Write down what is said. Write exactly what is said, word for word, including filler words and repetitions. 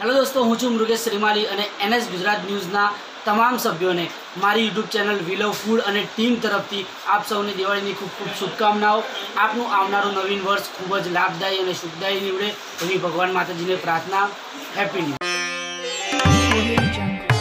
Hello दोस्तों, हूँ छूं मृगेश श्रीमाली और एनएस गुजरात न्यूज़ना तमाम सभ्यों ने मारी YouTube channel we love food और टीम तरफथी आप सौने दिवाळीनी खूब खूब शुभकामनाओं। आपनु आवनारू नवीन वर्ष खूब ज लाभदायी और सुखदायी निवड़े एवी भगवान माताजीने प्रार्थना। Happy new year.